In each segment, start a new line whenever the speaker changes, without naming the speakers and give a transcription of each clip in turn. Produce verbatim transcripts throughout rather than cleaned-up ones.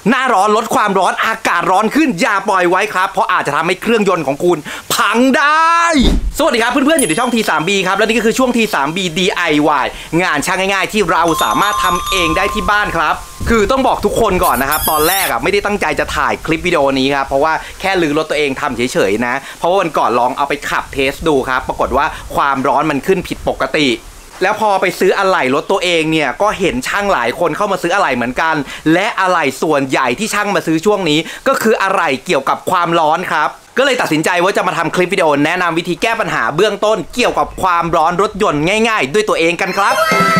หน้าร้อนลดความร้อนอากาศร้อนขึ้นอย่าปล่อยไว้ครับเพราะอาจจะทำให้เครื่องยนต์ของคุณพังได้สวัสดีครับเพื่อนๆอยู่ในช่อง ที ทรี บี ครับและนี่ก็คือช่วง ที ทรี บี ดี ไอ วาย งานช่างง่ายๆที่เราสามารถทำเองได้ที่บ้านครับคือต้องบอกทุกคนก่อนนะครับตอนแรกอ่ะไม่ได้ตั้งใจจะถ่ายคลิปวิดีโอนี้ครับเพราะว่าแค่ลือรถตัวเองทำเฉยๆนะเพราะว่าวันก่อนลองเอาไปขับเทสดูครับปรากฏว่าความร้อนมันขึ้นผิดปกติแล้วพอไปซื้ออะไหล่รถตัวเองเนี่ยก็เห็นช่างหลายคนเข้ามาซื้ออะไหล่เหมือนกันและอะไหล่ส่วนใหญ่ที่ช่างมาซื้อช่วงนี้ก็คืออะไหล่เกี่ยวกับความร้อนครับก็เลยตัดสินใจว่าจะมาทำคลิปวิดีโอแนะนำวิธีแก้ปัญหาเบื้องต้นเกี่ยวกับความร้อนรถยนต์ง่ายๆด้วยตัวเองกันครับ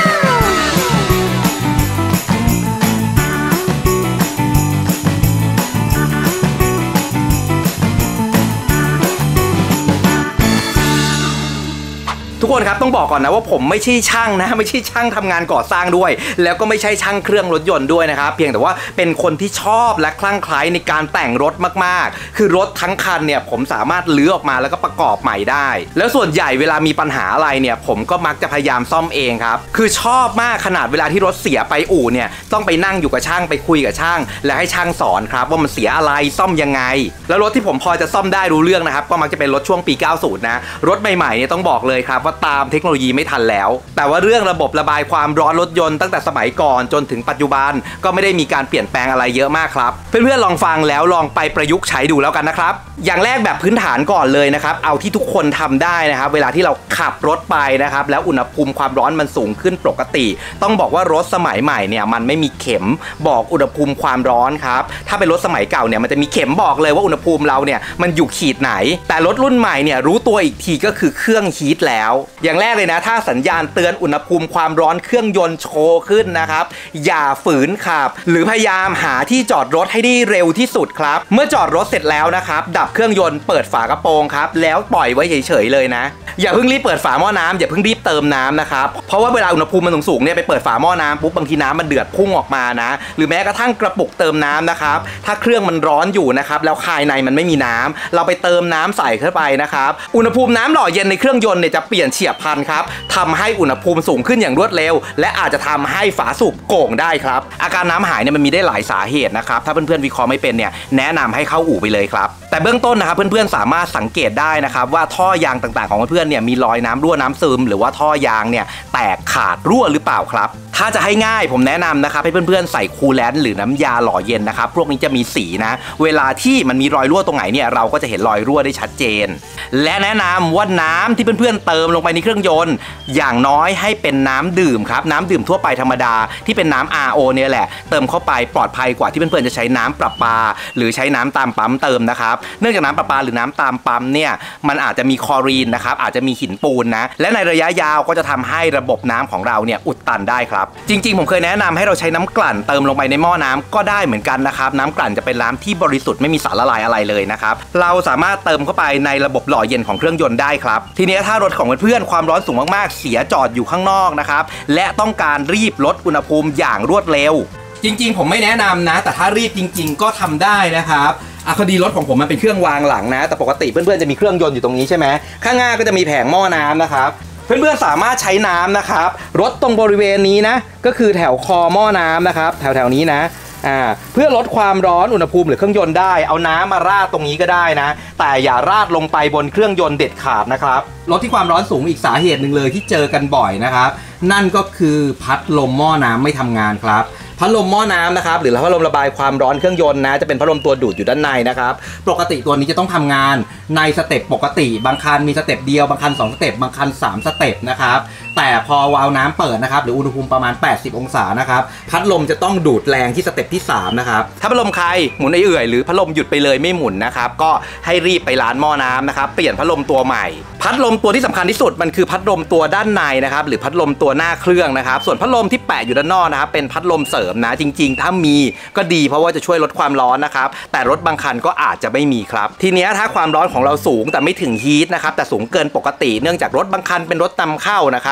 ทุกคนครับต้องบอกก่อนนะว่าผมไม่ใช่ช่างนะไม่ใช่ช่างทำงานก่อสร้างด้วยแล้วก็ไม่ใช่ช่างเครื่องรถยนต์ด้วยนะครับเพียงแต่ว่าเป็นคนที่ชอบและคลั่งไคล้ในการแต่งรถมากๆคือรถทั้งคันเนี่ยผมสามารถลื้อออกมาแล้วก็ประกอบใหม่ได้แล้วส่วนใหญ่เวลามีปัญหาอะไรเนี่ยผมก็มักจะพยายามซ่อมเองครับคือชอบมากขนาดเวลาที่รถเสียไปอู่เนี่ยต้องไปนั่งอยู่กับช่างไปคุยกับช่างและให้ช่างสอนครับว่ามันเสียอะไรซ่อมยังไงแล้วรถที่ผมพอจะซ่อมได้รู้เรื่องนะครับก็มักจะเป็นรถช่วงปีเก้าสิบนะรถใหม่ๆเนี่ยต้องบอกเลยครับตามเทคโนโลยีไม่ทันแล้วแต่ว่าเรื่องระบบระบายความร้อนรถยนต์ตั้งแต่สมัยก่อนจนถึงปัจจุบันก็ไม่ได้มีการเปลี่ยนแปลงอะไรเยอะมากครับเพื่อนๆลองฟังแล้วลองไปประยุกต์ใช้ดูแล้วกันนะครับอย่างแรกแบบพื้นฐานก่อนเลยนะครับเอาที่ทุกคนทำได้นะครับเวลาที่เราขับรถไปนะครับแล้วอุณหภูมิความร้อนมันสูงขึ้นปกติต้องบอกว่ารถสมัยใหม่เนี่ยมันไม่มีเข็มบอกอุณหภูมิความร้อนครับถ้าเป็นรถสมัยเก่าเนี่ยมันจะมีเข็มบอกเลยว่าอุณหภูมิเราเนี่ยมันอยู่ขีดไหนแต่รถรุ่นใหม่เนี่ยรู้ตัวอีกทีก็คือเครื่องฮีทแล้วอย่างแรกเลยนะถ้าสัญญาณเตือนอุณหภูมิความร้อนเครื่องยนต์โชว์ขึ้นนะครับอย่าฝืนขับหรือพยายามหาที่จอดรถให้ได้เร็วที่สุดครับเมื่อจอดรถเสร็จแล้วนะครับดับเครื่องยนต์เปิดฝากระโปรงครับแล้วปล่อยไว้เฉยๆเลยนะอย่าเพิ่งรีบเปิดฝาหม้อน้ำอย่าเพิ่งรีบเติมน้ำนะครับเพราะว่าเวลาอุณหภูมิมันสูงๆเนี่ยไปเปิดฝาหม้อน้ำปุ๊บบางทีน้ำมันเดือดพุ่งออกมานะหรือแม้กระทั่งกระปุกเติมน้ำนะครับถ้าเครื่องมันร้อนอยู่นะครับแล้วภายในมันไม่มีน้ำเราไปเติมน้ำใส่เข้าไปนะครับอุณหภูมิน้ำหล่อเย็นในเครื่องยนต์เนี่ยจะเปลี่ยนเฉียบพลันครับทำให้อุณหภูมิสูงขึ้นอย่างรวดเร็วและอาจจะทำให้ฝาสูบโก่งได้ครับอาการน้ำหายเนี่ยมันมีได้หลายสาเหตุนะครับถ้าเพื่อนๆวิเคราะห์ไม่เป็นเนี่ยแนะนำให้เข้าอู่ไปเลยครับแต่เบื้องต้นนะครับเพื่อนๆสามารถสังเกตได้นะครับว่าท่อยางต่างๆของเพื่อนๆเนี่ยมีรอยน้ำรั่วน้ำซึมหรือว่าท่อยางเนี่ยแตกขาดรั่วหรือเปล่าครับถ้าจะให้ง่ายผมแนะนำนะครับให้เพื่อนๆใส่คูลแลนต์หรือน้ำยาหล่อเย็นนะครับพวกนี้จะมีสีนะเวลาที่มันมีรอยรั่วตรงไหนเนี่ยเราก็จะเห็นรอยรั่วได้ชัดเจนและแนะนำว่าน้ำที่เพื่อนๆเติมลงไปในเครื่องยนต์อย่างน้อยให้เป็นน้ำดื่มครับน้ำดื่มทั่วไปธรรมดาที่เป็นน้ำ อาร์ โอ เนี่ยแหละเติมเข้าไปปลอดภัยกว่าที่เพื่อนๆจะใช้น้ำประปาหรือใช้น้ำตามปั๊มเติมนะครับเนื่องจากน้ำประปาหรือน้ำตามปั๊มเนี่ยมันอาจจะมีคลอรีนนะครับอาจจะมีหินปูนนะและในระยะยาวก็จะทำให้ระบบน้ำของเราเนี่ยอุดตันได้ครับจริงๆผมเคยแนะนำให้เราใช้น้ำกลั่นเติมลงไปในหม้อน้ำก็ได้เหมือนกันนะครับน้ำกลั่นจะเป็นน้ำที่บริสุทธิ์ไม่มีสารละลายอะไรเลยนะครับเราสามารถเติมเข้าไปในระบบหล่อเย็นของเครื่องยนต์ได้ครับทีนี้ถ้ารถของเพื่อนๆความร้อนสูงมากๆเสียจอดอยู่ข้างนอกนะครับและต้องการรีบลดอุณหภูมิอย่างรวดเร็วจริงๆผมไม่แนะนำนะแต่ถ้ารีบจริงๆก็ทำได้นะครับอะพอดีรถของผมมันเป็นเครื่องวางหลังนะแต่ปกติเพื่อนๆจะมีเครื่องยนต์อยู่ตรงนี้ใช่ไหมข้างหน้าก็จะมีแผงหม้อน้ำนะครับเพื่อนๆสามารถใช้น้ำนะครับรถตรงบริเวณนี้นะก็คือแถวคอหม้อน้ำนะครับแถวๆนี้นะอ่าเพื่อลดความร้อนอุณหภูมิหรือเครื่องยนต์ได้เอาน้ำมาราดตรงนี้ก็ได้นะแต่อย่าราดลงไปบนเครื่องยนต์เด็ดขาดนะครับรถที่ความร้อนสูงอีกสาเหตุหนึ่งเลยที่เจอกันบ่อยนะครับนั่นก็คือพัดลมหม้อน้ำไม่ทำงานครับพัดลมหม้อน้ำนะครับหรือพัดลมระบายความร้อนเครื่องยนต์นะจะเป็นพัดลมตัวดูดอยู่ด้านในนะครับปกติตัวนี้จะต้องทำงานในสเต็ปปกติบางคันมีสเต็ปเดียวบางคันสองสเต็ปบางคันสามสเต็ปนะครับแต่พอวาล์วน้ำเปิดนะครับหรืออุณหภูมิประมาณแปดสิบองศานะครับพัดลมจะต้องดูดแรงที่สเต็ปที่สามนะครับถ้าพัดลมใครหมุนเอื่อยหรือพัดลมหยุดไปเลยไม่หมุนนะครับก็ให้รีบไปร้านหม้อน้ำนะครับเปลี่ยนพัดลมตัวใหม่พัดลมตัวที่สำคัญที่สุดมันคือพัดลมตัวด้านในนะครับหรือพัดลมตัวหน้าเครื่องนะครับส่วนพัดลมที่แปะอยู่ด้านนอกนะครับเป็นพัดลมเสริมนะจริงๆถ้ามีก็ดีเพราะว่าจะช่วยลดความร้อนนะครับแต่รถบางคันก็อาจจะไม่มีครับทีนี้ถ้าความร้อนของเราสูงแต่ไม่ถึงฮีทนะครับแต่สูงเกินปกติเนื่องจากรถบางคันเป็นรถนำเข้านะครับ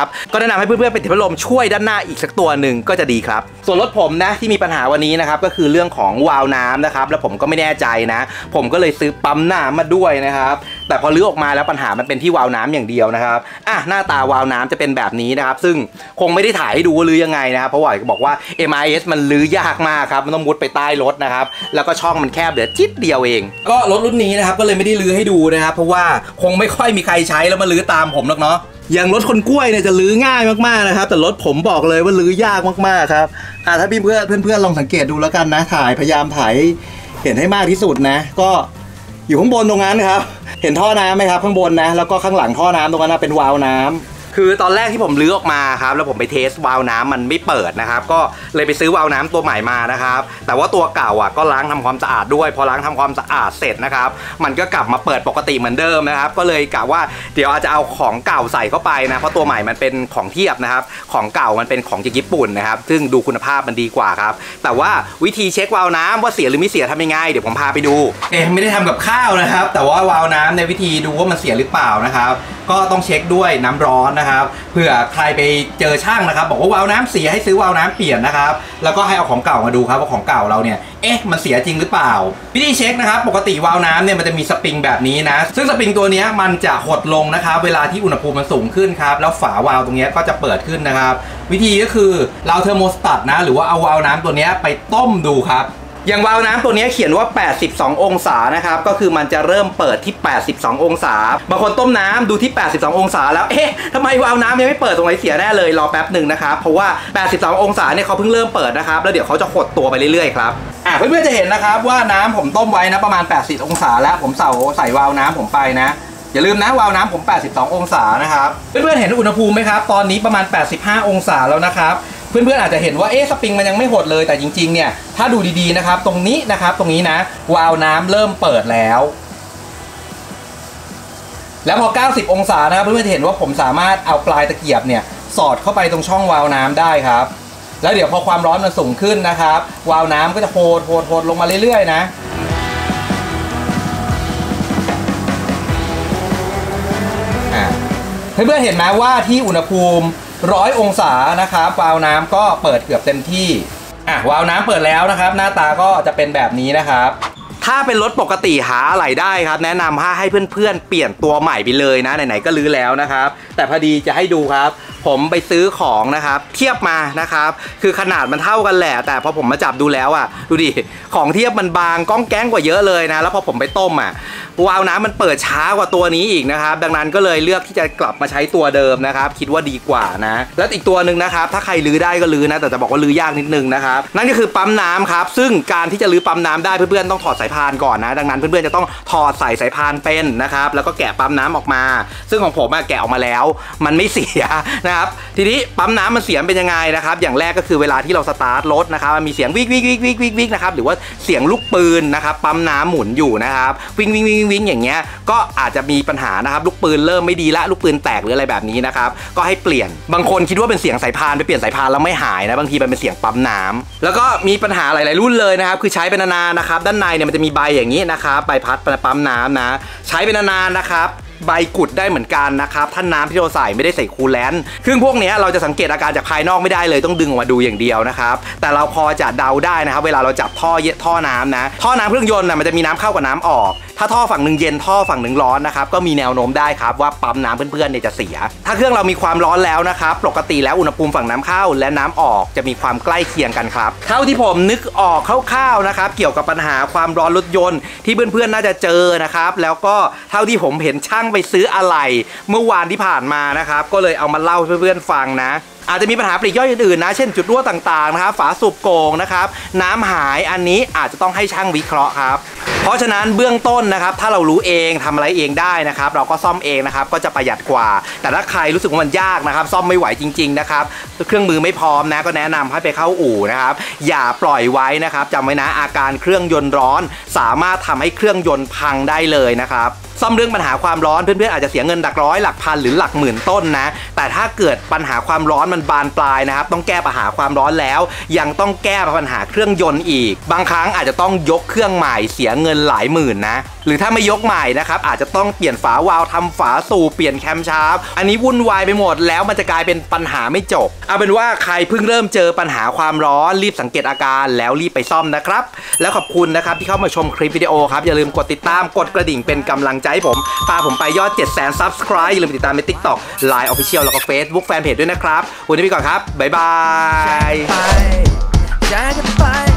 ก็แนะนำให้เพื่อนๆไปติดพัดลมช่วยด้านหน้าอีกสักตัวหนึ่งก็จะดีครับส่วนรถผมนะที่มีปัญหาวันนี้นะครับก็คือเรื่องของวาล์วน้ำนะครับแล้วผมก็ไม่แน่ใจนะผมก็เลยซื้อปั๊มน้ำมาด้วยนะครับแต่พอลื้อออกมาแล้วปัญหามันเป็นที่วาล์วน้ำอย่างเดียวนะครับอ่ะหน้าตาวาล์วน้ำจะเป็นแบบนี้นะครับซึ่งคงไม่ได้ถ่ายให้ดูว่าลื้อยังไงนะครับเพราะว่าบอกว่า เอ็ม ไอ เอส มันลื้อยากมากครับมันต้องมุดไปใต้รถนะครับแล้วก็ช่องมันแคบเหลือจิ๊ดเดียวเองก็รถรุ่นนี้นะครับก็เลยไม่ได้ลื้อให้ดูนะครับเพราะว่าคงไม่ค่อยมีใครใช้แล้วมาลื้อตามผมหรอกเนาะอย่างรถคนกล้วยเนี่ยจะลื้อง่ายมากๆนะครับแต่รถผมบอกเลยว่าลื้อยากมากๆครับอ่าถ้าพี่เพื่อนเพื่อนๆลองสังเกตดูแล้วกันนะถ่ายพยายามถ่ายเห็นให้มากที่สุดนะก็อยู่ข้างบนตรงนั้นครับเห็นท่อน้ำไหมครับข้างบนนะแล้วก็ข้างหลังท่อน้ำตรงนั้นเป็นวาล์วน้ำคือตอนแรกที่ผมลื้อออกมาครับแล้วผมไปเทสวาล์วน้ำมันไม่เปิดนะครับก็เลยไปซื้อวาล์วน้ำตัวใหม่มานะครับแต่ว่าตัวเก่าอ่ะก็ล้างทำความสะอาดด้วยพอล้างทำความสะอาดเสร็จนะครับมันก็กลับมาเปิดปกติเหมือนเดิมนะครับก็เลยกะว่าเดี๋ยวอาจจะเอาของเก่าใส่เข้าไปนะเพราะตัวใหม่มันเป็นของเทียบนะครับของเก่ามันเป็นของจากญี่ปุ่นนะครับซึ่งดูคุณภาพมันดีกว่าครับแต่ว่าวิธีเช็ควาล์วน้ำว่าเสียหรือไม่เสียทำยังไงเดี๋ยวผมพาไปดูเอ๊ะไม่ได้ทำกับข้าวนะครับแต่ว่าวาล์วน้ำในวิธีดูว่ามันเสียหรือเปล่านะครับก็ต้องเช็คด้วยน้ำร้อนนะครับเผื่อใครไปเจอช่างนะครับบอกว่าวาล์วน้ำเสียให้ซื้อวาล์วน้ำเปลี่ยนนะครับแล้วก็ให้เอาของเก่ามาดูครับว่าของเก่าเราเนี่ยเอ๊ะมันเสียจริงหรือเปล่าวิธีเช็คนะครับปกติวาล์วน้ำเนี่ยมันจะมีสปริงแบบนี้นะซึ่งสปริงตัวนี้มันจะหดลงนะครับเวลาที่อุณหภูมิมันสูงขึ้นครับแล้วฝาวาล์วตรงนี้ก็จะเปิดขึ้นนะครับวิธีก็คือเราเทอร์โมสตัตนะหรือว่าเอาวาล์วน้ำตัวนี้ไปต้มดูครับอย่างวาล์วน้ำตัวนี้เขียนว่าแปดสิบสององศานะครับก็คือมันจะเริ่มเปิดที่แปดสิบสององศาบางคนต้มน้ำดูที่แปดสิบสององศาแล้วเอ๊ะทำไมวาล์วน้ำยังไม่เปิดตรงไหนเสียแน่เลยรอแป๊บหนึ่งนะครับเพราะว่าแปดสิบสององศาเนี่ยเขาเพิ่งเริ่มเปิดนะครับแล้วเดี๋ยวเขาจะหดตัวไปเรื่อยๆครับอ่ะเพื่อนๆจะเห็นนะครับว่าน้ำผมต้มไว้นะประมาณแปดสิบองศาแล้วผมใส่ใส่วาล์วน้ำผมไปนะอย่าลืมนะวาล์วน้ำผมแปดสิบสององศานะครับเพื่อนๆเห็นอุณหภูมิไหมครับตอนนี้ประมาณแปดสิบห้าองศาแล้วนะครับเพื่อนๆอาจจะเห็นว่าเอ๊ะสปริงมันยังไม่หดเลยแต่จริงๆเนี่ยถ้าดูดีๆนะครับตรงนี้นะครับตรงนี้นะวาล์วน้ำเริ่มเปิดแล้วแล้วพอเก้าสิบองศานะครับเพื่อนๆจะเห็นว่าผมสามารถเอาปลายตะเกียบเนี่ยสอดเข้าไปตรงช่องวาล์วน้ำได้ครับแล้วเดี๋ยวพอความร้อนมันสูงขึ้นนะครับวาล์วน้ำก็จะโหดโหดโหดลงมาเรื่อยๆนะเพื่อนๆเห็นไหมว่าที่อุณหภูมิร้อยองศานะครับวาล์วน้ำก็เปิดเกือบเต็มที่อ่ะวาล์วน้ำเปิดแล้วนะครับหน้าตาก็จะเป็นแบบนี้นะครับถ้าเป็นรถปกติหาอะไรได้ครับแนะนำให้เพื่อนๆเปลี่ยนตัวใหม่ไปเลยนะไหนๆก็ลื้อแล้วนะครับแต่พอดีจะให้ดูครับผมไปซื้อของนะครับเทียบมานะครับคือขนาดมันเท่ากันแหละแต่พอผมมาจับดูแล้วอ่ะดูดิของเทียบมันบางก้องแก้งกว่าเยอะเลยนะแล้วพอผมไปต้มอ่ะวาล์วน้ำมันเปิดช้ากว่าตัวนี้อีกนะครับดังนั้นก็เลยเลือกที่จะกลับมาใช้ตัวเดิมนะครับคิดว่าดีกว่านะแล้วอีกตัวหนึ่งนะครับถ้าใครลื้อได้ก็ลื้อนะแต่จะบอกว่าลื้อยากนิดนึงนะครับนั่นก็คือปั๊มน้ำครับซึ่งการที่จะลื้อปั๊มน้ำได้เพื่อนๆต้องถอดสายพานก่อนนะดังนั้นเพื่อนๆจะต้องถอดใส่สายพานเป็นนะครับแล้วก็แกะปั๊มน้ำออกมาซึ่งของผมแกะออกมาแล้วมันไม่เสียนะครับทีนี้ปั๊มน้ำมันเสียเป็นยังไงนะครับอย่างแรกก็คือเวลาที่เราสตาร์ทรถนะครับมันมีเสียงวิกวิกวิกวิกวิกวิกนะครับหรือว่าเสียงลูกปืนนะครับปั๊มน้ำหมุนอยู่นะครับวิ่งวิ่งวิ่งวิ่งอย่างเงี้ยก็อาจจะมีปัญหานะครับลูกปืนเริ่มไม่ดีละลูกปืนแตกหรืออะไรแบบนี้นะครับก็ให้เปลี่ยนบางคนคิดว่าเป็นเสียงสายพานไปเปลี่ยนสายพานแล้วไม่หายนะบางทีมันเป็นเสียงปั๊มน้ำแล้วก็มีปัญหาหลายๆรุ่นเลยนะครับคือใช้เป็นนานๆนะครับด้านในเนี่ยมันจะมีใบอย่างนี้นะครับใบพัดปั๊มน้ำนะใช้เป็นนานๆนะครับใบกุดได้เหมือนกันนะครับท่านน้ำที่เราใส่ไม่ได้ใส่คูลแลนต์เครื่องพวกนี้เราจะสังเกตอาการจากภายนอกไม่ได้เลยต้องดึงออกมาดูอย่างเดียวนะครับแต่เราพอจะเดาได้นะครับเวลาเราจับท่อท่อน้ำนะท่อน้ำเครื่องยนต์นะมันจะมีน้ำเข้ากับน้ำออกถ้าท่อฝั่งหนึ่งเย็นท่อฝั่งหนึ่งร้อนนะครับก็มีแนวโน้มได้ครับว่าปั๊มน้ำเพื่อนๆเนี่ยจะเสียถ้าเครื่องเรามีความร้อนแล้วนะครับปกติแล้วอุณหภูมิฝั่งน้ำเข้าและน้ำออกจะมีความใกล้เคียงกันครับเท่าที่ผมนึกออกคร่าวๆนะครับเกี่ยวกับปัญหาความร้อนรถยนต์ที่เพื่อนๆน่าจะเจอนะครับแล้วก็เท่าที่ผมเห็นช่างไปซื้ออะไรเมื่อวานที่ผ่านมานะครับก็เลยเอามาเล่าให้เพื่อนๆฟังนะอาจจะมีปัญหาปลีกย่อยอื่นๆนะเช่นจุดรั่วต่างๆนะครับฝาสูบโก่งนะครับน้ำหายอันนี้อาจจะต้องให้ช่างวิเคราะห์ครับเพราะฉะนั้นเบื้องต้นนะครับถ้าเรารู้เองทำอะไรเองได้นะครับเราก็ซ่อมเองนะครับก็จะประหยัดกว่าแต่ถ้าใครรู้สึกว่ามันยากนะครับซ่อมไม่ไหวจริงๆนะครับเครื่องมือไม่พร้อมนะก็แนะนำให้ไปเข้าอู่นะครับอย่าปล่อยไว้นะครับจำไว้นะอาการเครื่องยนต์ร้อนสามารถทำให้เครื่องยนต์พังได้เลยนะครับซ่อมเรื่องปัญหาความร้อนเพื่อนๆอาจจะเสียเงินหลักร้อยหลักพันหรือหลักหมื่นต้นนะแต่ถ้าเกิดปัญหาความร้อนมันบานปลายนะครับต้องแก้ปัญหาความร้อนแล้วยังต้องแก้ปัญหาเครื่องยนต์อีกบางครั้งอาจจะต้องยกเครื่องใหม่เสียเงินหลายหมื่นนะหรือถ้าไม่ยกใหม่นะครับอาจจะต้องเปลี่ยนฝาวาล์วทำฝาสูบเปลี่ยนแคมชาร์ปอันนี้วุ่นวายไปหมดแล้วมันจะกลายเป็นปัญหาไม่จบเอาเป็นว่าใครเพิ่งเริ่มเจอปัญหาความร้อนรีบสังเกตอาการแล้วรีบไปซ่อมนะครับแล้วขอบคุณนะครับที่เข้ามาชมคลิปวิดีโอครับอย่าลืมกดติดตามกดกระดิ่งเป็นกำลังใจให้ผมพาผมไปยอด เจ็ดแสน ซับสไครบ์ อย่าลืมติดตามใน ติ๊กต็อก ไลน์ Official แล้วก็ Facebook แฟนเพจด้วยนะครับวันนี้ไปก่อนครับบ๊ายบาย